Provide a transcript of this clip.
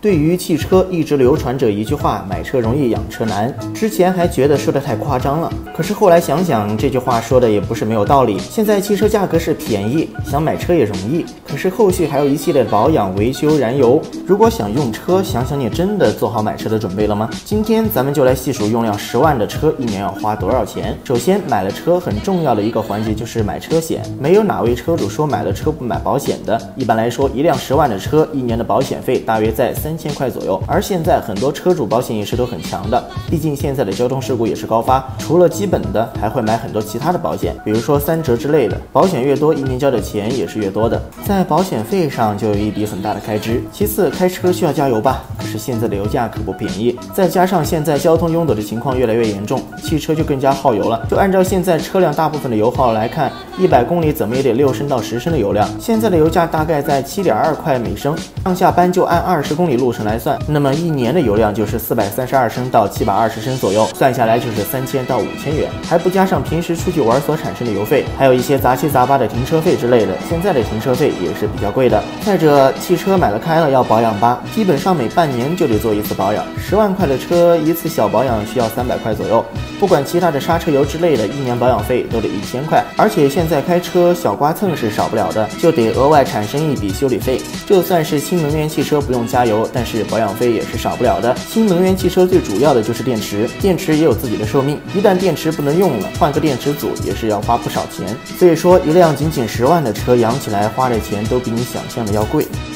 对于汽车一直流传着一句话，买车容易养车难。之前还觉得说的太夸张了，可是后来想想，这句话说的也不是没有道理。现在汽车价格是便宜，想买车也容易，可是后续还有一系列保养、维修、燃油。如果想用车，想想你真的做好买车的准备了吗？今天咱们就来细数用量10万的车一年要花多少钱。首先，买了车很重要的一个环节就是买车险，没有哪位车主说买了车不买保险的。一般来说，一辆10万的车一年的保险费大约在3000块左右，而现在很多车主保险意识都很强的，毕竟现在的交通事故也是高发，除了基本的，还会买很多其他的保险，比如说3折之类的。保险越多，一年交的钱也是越多的，在保险费上就有一笔很大的开支。其次，开车需要加油吧，可是现在的油价可不便宜，再加上现在交通拥堵的情况越来越严重，汽车就更加耗油了。就按照现在车辆大部分的油耗来看，100公里怎么也得6升到10升的油量，现在的油价大概在7.2块每升，上下班就按20公里路程来算，那么一年的油量就是432升到720升左右，算下来就是3000到5000元，还不加上平时出去玩所产生的油费，还有一些杂七杂八的停车费之类的，现在的停车费也是比较贵的。再者，汽车买了开了要保养吧，基本上每半年就得做一次保养，10万块的车一次小保养需要300块左右，不管其他的刹车油之类的，一年保养费都得1000块，而且现在开车小刮蹭是少不了的，就得额外产生一笔修理费。就算是新能源汽车不用加油，但是保养费也是少不了的。新能源汽车最主要的就是电池，电池也有自己的寿命，一旦电池不能用了，换个电池组也是要花不少钱。所以说，一辆仅10万的车养起来花的钱都比你想象的要贵。